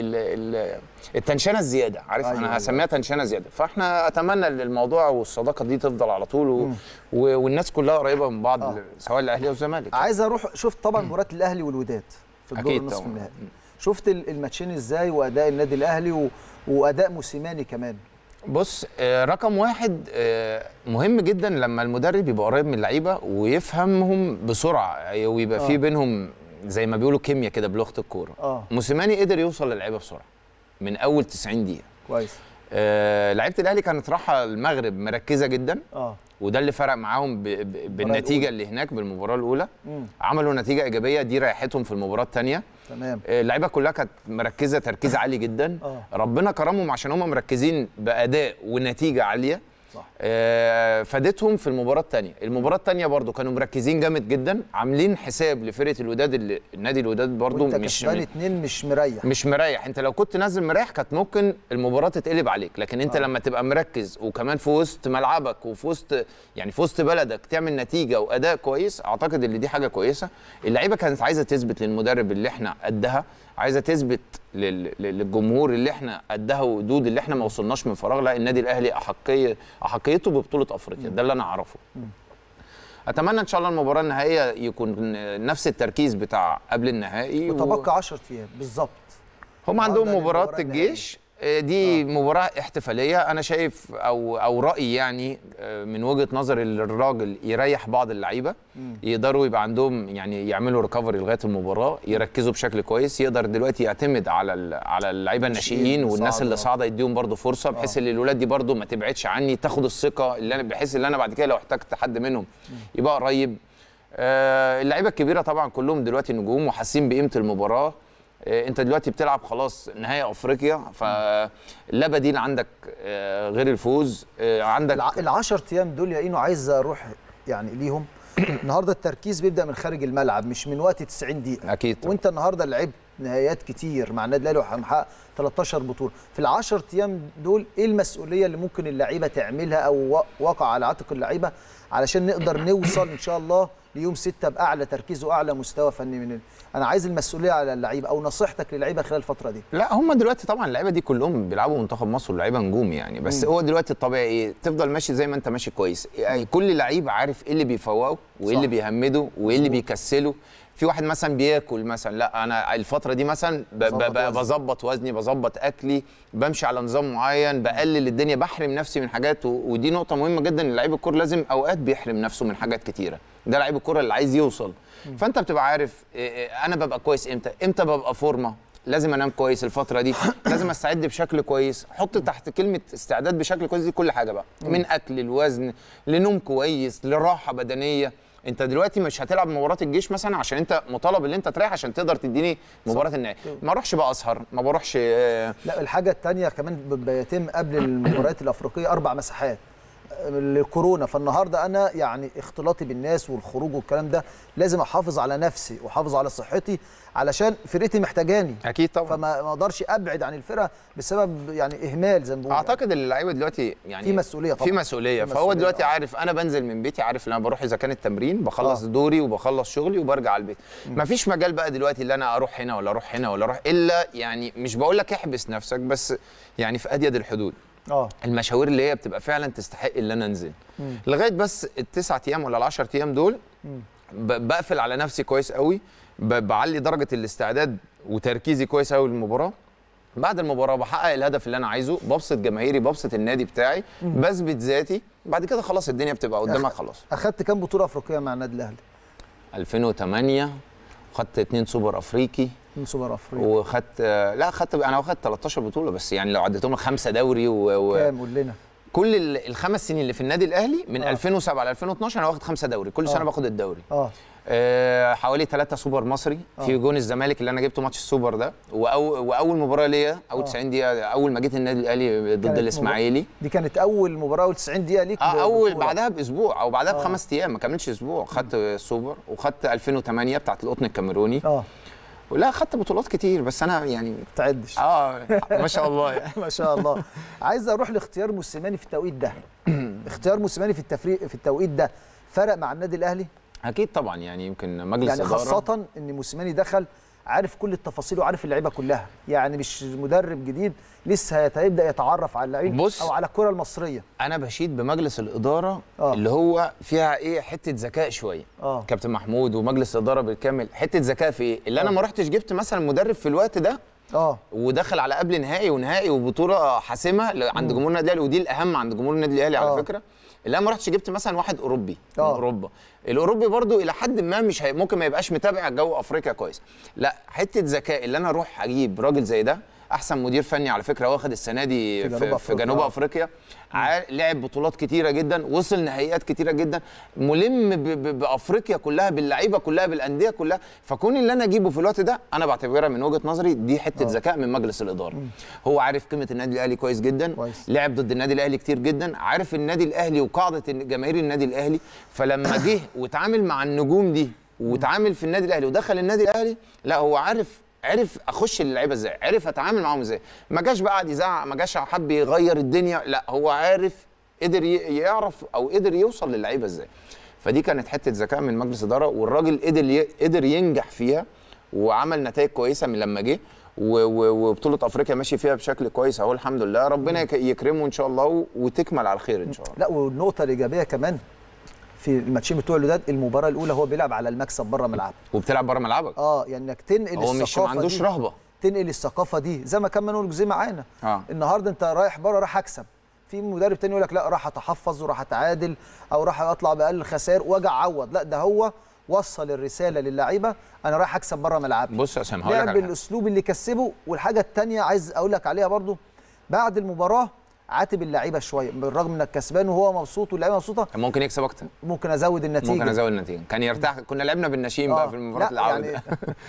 التنشنه الزياده، عارف. انا هسميها تنشنه زياده. فاحنا اتمنى ان الموضوع والصداقه دي تفضل على طول، والناس كلها قريبه من بعض، سواء الاهلي او الزمالك. عايز اروح شفت طبعا مباراه الاهلي والوداد في الدور النصف النهائي. شفت الماتشين ازاي، واداء النادي الاهلي واداء موسيماني كمان؟ بص، رقم واحد مهم جدا لما المدرب يبقى قريب من اللعيبه ويفهمهم بسرعه، ويبقى في بينهم زي ما بيقولوا كيمياء كده بلغه الكوره. موسيماني قدر يوصل للعيبه بسرعه من اول 90 دقيقه. كويس. لعيبه الاهلي كانت رايحه المغرب مركزه جدا. وده اللي فرق معاهم بالنتيجه اللي هناك بالمباراه الاولى. عملوا نتيجه ايجابيه، دي ريحتهم في المباراه الثانيه. تمام. اللعيبه كلها كانت مركزه تركيز عالي جدا. ربنا كرمهم عشان هم مركزين باداء ونتيجه عاليه. صح. فادتهم في المباراه الثانيه. المباراه الثانيه برضو كانوا مركزين جامد جدا، عاملين حساب لفرقه الوداد، اللي النادي الوداد برضو مش اتنين مش مريح. انت لو كنت نازل مريح كانت ممكن المباراه تتقلب عليك، لكن انت لما تبقى مركز وكمان في وسط ملعبك وفي وسط يعني في وسط بلدك تعمل نتيجه واداء كويس، اعتقد ان دي حاجه كويسه. اللعيبه كانت عايزه تثبت للمدرب اللي احنا قدها، عايزه تثبت للجمهور اللي احنا قدها وقدود، اللي احنا ما وصلناش من فراغ. لا، النادي الاهلي احقيته ببطوله افريقيا. ده اللي انا اعرفه. اتمنى ان شاء الله المباراه النهائيه يكون نفس التركيز بتاع قبل النهائي. وتبقى 10 ايام بالظبط. هم عندهم مباراه الجيش، دي مباراه احتفاليه. انا شايف او رايي يعني من وجهه نظري الراجل يريح بعض اللعيبه، يقدروا يبقى عندهم يعني يعملوا ريكفري لغايه المباراه، يركزوا بشكل كويس. يقدر دلوقتي يعتمد على اللعيبه الناشئين والناس اللي صاعده، يديهم برضو فرصه، بحيث ان الاولاد دي برضو ما تبعدش عني، تاخد الثقه اللي انا بحس ان انا بعد كده لو احتجت حد منهم يبقى قريب. اللعيبه الكبيره طبعا كلهم دلوقتي نجوم وحاسين بقيمه المباراه. انت دلوقتي بتلعب خلاص نهائي افريقيا، فلا بديل عندك غير الفوز. عندك ال10 ايام دول يا اينو عايز اروح يعني ليهم. النهارده التركيز بيبدا من خارج الملعب، مش من وقت 90 دقيقه. اكيد. وانت النهارده لعبت نهائيات كتير مع النادي الاهلي ومحقق 13 بطوله. في ال10 ايام دول ايه المسؤوليه اللي ممكن اللعيبه تعملها او وقع على عاتق اللعيبه علشان نقدر نوصل ان شاء الله ليوم 6 باعلى تركيز واعلى مستوى فني من انا عايز المسؤوليه على اللعيبه او نصيحتك للعيبه خلال الفتره دي. لا، هم دلوقتي طبعا اللعيبه دي كلهم بيلعبوا منتخب مصر واللعيبه نجوم يعني. بس هو دلوقتي الطبيعي ايه؟ تفضل ماشي زي ما انت ماشي كويس. يعني كل لعيب عارف ايه اللي بيفوقه وايه اللي بيهمده وايه اللي بيكسله. في واحد مثلا بياكل مثلا، لا انا الفتره دي مثلا بظبط وزني، بظبط اكلي، بمشي على نظام معين، بقلل الدنيا، بحرم نفسي من حاجات. ودي نقطه مهمه جدا. لعيب الكوره لازم اوقات بيحرم نفسه من حاجات كتيره. ده لعيب الكوره اللي عايز يوصل. فانت بتبقى عارف انا ببقى كويس امتى ببقى فورمه، لازم انام كويس الفتره دي، لازم استعد بشكل كويس. حط تحت كلمه استعداد بشكل كويس دي كل حاجه بقى، من اكل الوزن لنوم كويس لراحه بدنيه. انت دلوقتي مش هتلعب مباراه الجيش مثلا عشان انت مطالب ان انت تريح عشان تقدر تديني مباراه النهائي، ما اروحش بقى اسهر، ما بروحش. لا الحاجه الثانيه كمان بيتم قبل المباريات الافريقيه 4 مساحات للكورونا. فالنهارده انا يعني اختلاطي بالناس والخروج والكلام ده لازم احافظ على نفسي واحافظ على صحتي علشان فرقتي محتاجاني. اكيد طبعا. فما اقدرش ابعد عن الفرقه بسبب يعني اهمال زي ما بقول. اعتقد ان اللعيبه دلوقتي يعني في مسؤوليه طبعا، في مسؤوليه. فهو دلوقتي عارف انا بنزل من بيتي، عارف ان انا بروح اذا كان التمرين بخلص دوري وبخلص شغلي وبرجع على البيت. مفيش مجال بقى دلوقتي اللي انا اروح هنا ولا اروح هنا ولا اروح، الا يعني مش بقول لك احبس نفسك، بس يعني في اديد الحدود. المشاوير اللي هي بتبقى فعلا تستحق اللي انا انزل لغايه بس ال9 ايام ولا ال10 ايام دول بقفل على نفسي كويس قوي، بعلي درجه الاستعداد وتركيزي كويس قوي للمباراه. بعد المباراه بحقق الهدف اللي انا عايزه، ببسط جماهيري، ببسط النادي بتاعي، بثبت ذاتي. بعد كده خلاص الدنيا بتبقى قدامك خلاص. اخدت كام بطوله افريقيه مع النادي الاهلي؟ 2008 خدت 2 سوبر افريقي. 2 سوبر افريقي وخدت انا واخدت 13 بطوله، بس يعني لو عديتهم 5 دوري كام قول لنا؟ كل ال5 سنين اللي في النادي الاهلي من 2007 ل 2012 انا واخد 5 دوري، كل سنه باخد الدوري. حوالي 3 سوبر مصري في جون الزمالك اللي انا جبته ماتش السوبر ده، واول مباراه ليا اول 90 دقيقه اول ما جيت النادي الاهلي ضد الاسماعيلي. دي كانت اول مباراه اول 90 دقيقه ليك؟ اول بعدها باسبوع او بعدها ب5 ايام، ما كملش اسبوع خدت السوبر. وخدت 2008 بتاعت القطن الكاميروني. لا خدت بطولات كتير، بس انا يعني ما تعدش. ما شاء الله يعني. ما شاء الله. عايز اروح لاختيار موسيماني في التوقيت ده. اختيار موسيماني في التفريق في التوقيت ده فرق مع النادي الاهلي؟ اكيد طبعا، يعني يمكن مجلس يعني خاصه ان موسيماني دخل عارف كل التفاصيل وعارف اللعيبه كلها، يعني مش مدرب جديد لسه هيبدا يتعرف على اللعيبه او على الكره المصريه. انا بشيد بمجلس الاداره اللي هو فيها ايه حته ذكاء شويه. كابتن محمود ومجلس الاداره بالكامل حته ذكاء في ايه اللي انا ما رحتش جبت مثلا مدرب في الوقت ده ودخل على قبل نهائي ونهائي وبطوله حاسمه عند جمهور النادي الاهلي، ودي الاهم عند جمهور النادي الاهلي على فكره. اللي انا ما رحتش جبت مثلا واحد اوروبي من اوروبا. الاوروبي برضو الى حد ما مش ممكن ما يبقاش متابع جو افريقيا كويس. لا حته ذكاء اللي انا اروح اجيب راجل زي ده، احسن مدير فني على فكره واخد السنه دي في جنوب افريقيا. لعب بطولات كتيره جدا، وصل نهائيات كتيره جدا، ملم بافريقيا كلها باللعيبه كلها بالانديه كلها. فكون اللي انا اجيبه في الوقت ده انا بعتبرها من وجهه نظري دي حته ذكاء من مجلس الاداره. هو عارف قيمه النادي الاهلي كويس جدا، لعب ضد النادي الاهلي كتير جدا، عارف النادي الاهلي وقاعده جماهير النادي الاهلي. فلما جه واتعامل مع النجوم دي واتعامل في النادي الاهلي ودخل النادي الاهلي، لا هو عارف اخش اللعيبه ازاي، عرف اتعامل معاهم ازاي. ما جاش بقى قعد يزعق، ما جاش حب يغير الدنيا، لا هو عارف قدر يعرف او قدر يوصل للعيبه ازاي. فدي كانت حته ذكاء من مجلس اداره، والراجل قدر ينجح فيها وعمل نتائج كويسه من لما جه، وبطوله افريقيا ماشي فيها بشكل كويس اهو الحمد لله. ربنا يكرمه ان شاء الله وتكمل على الخير ان شاء الله. لا والنقطه الايجابيه كمان في الماتشين بتوع الوداد، المباراه الاولى هو بيلعب على المكسب بره ملعبه. وبتلعب بره ملعبك. يعني انك تنقل الثقافه، هو مش ما عندوش رهبه، تنقل الثقافه دي زي ما كان منول جوزيه معانا. النهارده انت رايح بره راح اكسب، في مدرب تاني يقول لك لا راح اتحفظ وراح اتعادل او راح اطلع باقل خسائر واجي اعوض. لا ده هو وصل الرساله للعيبه انا رايح اكسب بره ملعبي. بص يا اسامه هقول لك لعب بالاسلوب اللي كسبه. والحاجه الثانيه عايز اقول لك عليها برضو، بعد المباراه عاتب اللعيبه شويه، بالرغم انك كسبان وهو مبسوط واللعيبه مبسوطه. ممكن يكسب اكتر، ممكن ازود النتيجه، كان يرتاح. كنا لعبنا بالنشيم بقى في المباراه العوده يعني.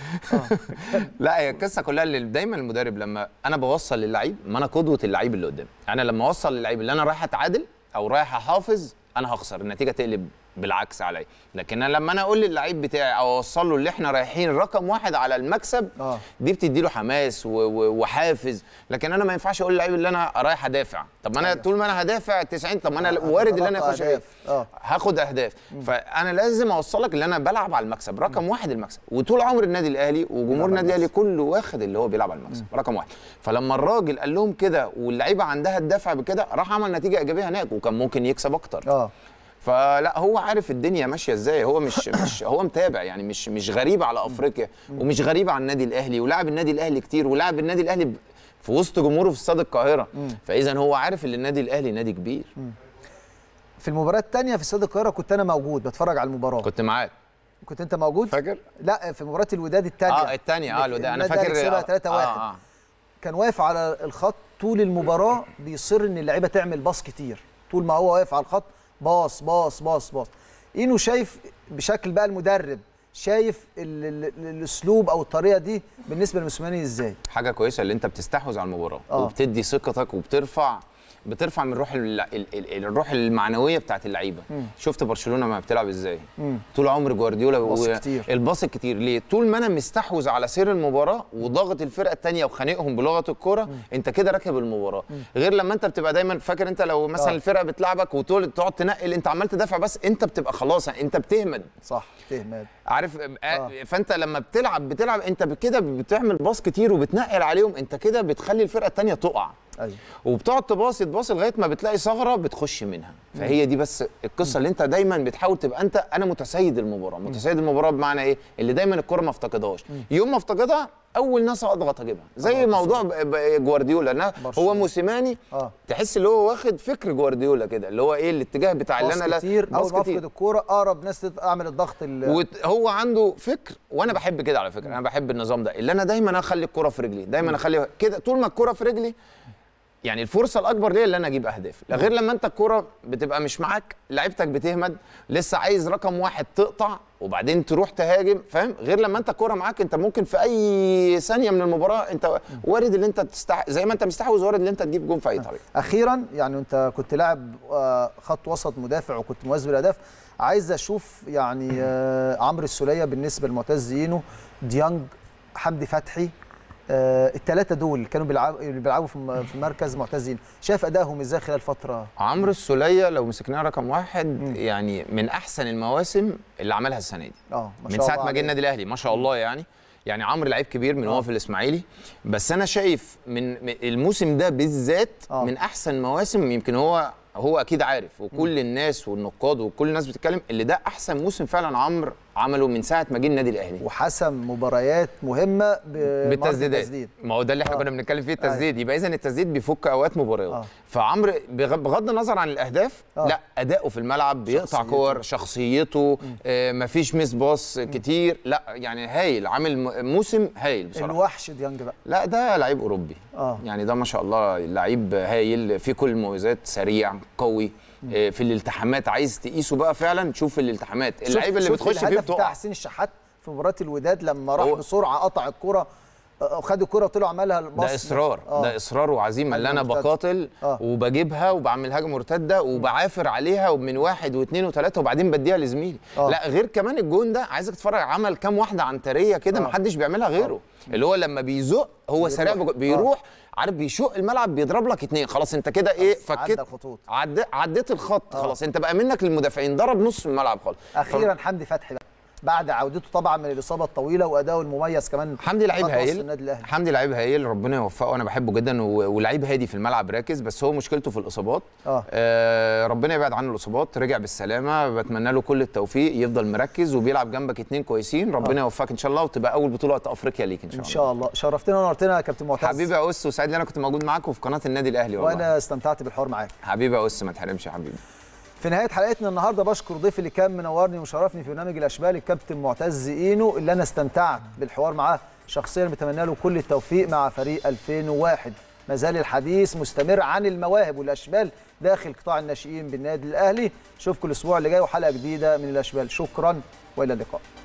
لا هي القصه كلها اللي دايما المدرب لما انا بوصل للعيب، ما انا قدوه اللعيب اللي قدامي. انا لما اوصل للعيب اللي انا رايح اتعادل او رايح احافظ، انا هخسر، النتيجه تقلب بالعكس عليا. لكن أنا لما انا اقول للعيب بتاعي او اوصل له اللي احنا رايحين رقم 1 على المكسب، دي بتدي له حماس وحافز. لكن انا ما ينفعش اقول للعيب اللي انا رايح ادافع. طب ما انا طول ما انا هدافع 90، طب ما انا وارد ان انا اخش هاخد اهداف. فانا لازم اوصلك اللي انا بلعب على المكسب، رقم 1 المكسب. وطول عمر النادي الاهلي وجمهور النادي الاهلي كله واخد اللي هو بيلعب على المكسب رقم 1. فلما الراجل قال لهم كده واللعيبه عندها الدفع بكده، راح عمل نتيجه ايجابيه هناك وكان ممكن يكسب اكتر. فلا هو عارف الدنيا ماشيه ازاي، هو مش هو متابع، يعني مش غريب على افريقيا ومش غريب على النادي الاهلي، ولعب النادي الاهلي كتير، ولعب النادي الاهلي في وسط جمهوره في استاد القاهره. فاذا هو عارف ان النادي الاهلي نادي كبير. في المباراه الثانيه في استاد القاهره كنت انا موجود بتفرج على المباراه. كنت معاك. كنت انت موجود؟ فاكر؟ لا في مباراه الوداد الثانيه. الثانيه الوداد انا فاكر. كسبها 3-1. كان واقف على الخط طول المباراه بيصر ان اللعيبه تعمل باص كتير، طول ما هو واقف على الخط باص باص باص باص. اينو شايف بشكل بقى المدرب شايف الاسلوب او الطريقه دي بالنسبه لموسيماني ازاي؟ حاجه كويسه اللي انت بتستحوذ على المباراه وبتدي ثقتك وبترفع من الروح المعنويه بتاعت اللعيبه. شفت برشلونه ما بتلعب ازاي؟ طول عمر جوارديولا الباص الكتير. ليه؟ طول ما انا مستحوذ على سير المباراه وضاغط الفرقه الثانيه وخانقهم بلغه الكوره، انت كده راكب المباراه. غير لما انت بتبقى دايما فاكر، انت لو مثلا الفرقه بتلعبك وتقعد تنقل، انت عمال تدافع بس انت بتبقى خلاص انت بتهمد. صح تهمد، عارف. فانت لما بتلعب انت كده بتعمل باص كتير وبتنقل عليهم، انت كده بتخلي الفرقه الثانيه تقع. ايوه. وبتقعد تباصي لغايه ما بتلاقي ثغره بتخش منها. فهي دي بس القصه اللي انت دايما بتحاول تبقى انا متسيد المباراه. متسيد المباراه بمعنى ايه؟ اللي دايما الكره ما افتقدهاش. يوم ما افتقدها اول ناس اضغط اجيبها، زي موضوع جوارديولا. هو موسيماني تحس اللي هو واخد فكر جوارديولا كده، اللي هو ايه الاتجاه بتاع اللي انا كتير اول ما افقد الكوره اقرب ناس اعمل الضغط. هو عنده فكر، وانا بحب كده على فكره. انا بحب النظام ده اللي انا دايما اخلي الكوره في رجلي، دايما اخلي كده. طول ما الكوره في رجلي يعني الفرصه الاكبر ليا اللي انا اجيب اهداف. غير لما انت الكوره بتبقى مش معاك، لعيبتك بتهمد، لسه عايز رقم واحد تقطع وبعدين تروح تهاجم، فاهم؟ غير لما انت الكوره معاك، انت ممكن في اي ثانيه من المباراه انت وارد اللي انت زي ما انت مستحوذ، وارد اللي انت تجيب جون في اي طريقه. اخيرا يعني انت كنت لاعب خط وسط مدافع وكنت مواظب بالاهداف، عايز اشوف يعني عمرو السوليه بالنسبه لمعتز اينو، ديانج، حمدي فتحي، الثلاثه دول كانوا بيلعبوا في مركز معتز اينو، شايف ادائهم ازاي خلال فتره؟ عمرو السوليه لو مسكناه رقم واحد يعني من احسن المواسم اللي عملها السنه دي. من ساعه ما جه النادي الاهلي ما شاء الله. يعني عمرو لعيب كبير من هو في الاسماعيلي، بس انا شايف من الموسم ده بالذات من احسن مواسم. يمكن هو اكيد عارف، وكل الناس والنقاد وكل الناس بتتكلم اللي ده احسن موسم فعلا عمرو عمله من ساعه ما جه النادي الاهلي، وحسم مباريات مهمه بالتسديدات. ما هو ده اللي احنا كنا بنتكلم فيه، التسديد. يبقى اذا التسديد بيفك اوقات مباريات. فعمرو بغض النظر عن الاهداف، لا اداؤه في الملعب بيقطع كور، شخصيته مفيش ميس باص كتير، لا يعني هايل، عامل موسم هايل بصراحه. الوحش ديانج بقى، لا ده لعيب اوروبي. يعني ده ما شاء الله لعيب هايل في كل المميزات، سريع قوي في الالتحامات. عايز تقيسه بقى فعلا، تشوف الالتحامات، اللعيبه اللي بتخش فيه بتقع. بتاع حسين الشحات في مباراه الوداد لما راح بسرعه قطع الكره وخد الكره وطلع عملها ده اصرار. ده اصرار وعزيمه اللي انا بقاتل وبجيبها وبعمل هجمه مرتده وبعافر عليها ومن 1 و2 و3 وبعدين بديها لزميلي. لا غير كمان الجون ده عايزك تتفرج، عمل كام واحده عنتريه كده ما حدش بيعملها غيره. اللي هو لما بيزق هو سريع بيروح عارف بيشق الملعب، بيضرب لك 2 خلاص انت كده ايه فكيت عديت الخط خلاص. انت بقى منك للمدافعين، ضرب نص الملعب خالص. اخيرا حمدي فتحي بقى بعد عودته طبعا من الاصابه الطويله واداؤه المميز كمان. حمدي لعيب هايل، حمدي لعيب هايل، ربنا يوفقه، انا بحبه جدا ولعيب هادي في الملعب راكز، بس هو مشكلته في الاصابات. ربنا يبعد عنه الاصابات، رجع بالسلامه، بتمنى له كل التوفيق، يفضل مركز وبيلعب جنبك 2 كويسين. ربنا يوفقك ان شاء الله وتبقى اول بطوله افريقيا ليك ان شاء الله. ان شاء الله. شرفتنا ونورتنا يا كابتن معتز. حبيبي يا أس، وسعيد ان انا كنت موجود معاكم في قناه النادي الاهلي والله. وانا استمتعت بالحوار معاك حبيبي يا أس، ما تحرمش يا حبيبي. في نهايه حلقتنا النهارده بشكر ضيفي اللي كان منورني وشرفني في برنامج الاشبال الكابتن معتز اينو، اللي انا استمتعت بالحوار معاه شخصيا، بتمنى له كل التوفيق مع فريق 2001. ما زال الحديث مستمر عن المواهب والاشبال داخل قطاع الناشئين بالنادي الاهلي. اشوفكم الاسبوع اللي جاي وحلقه جديده من الاشبال. شكرا والى اللقاء.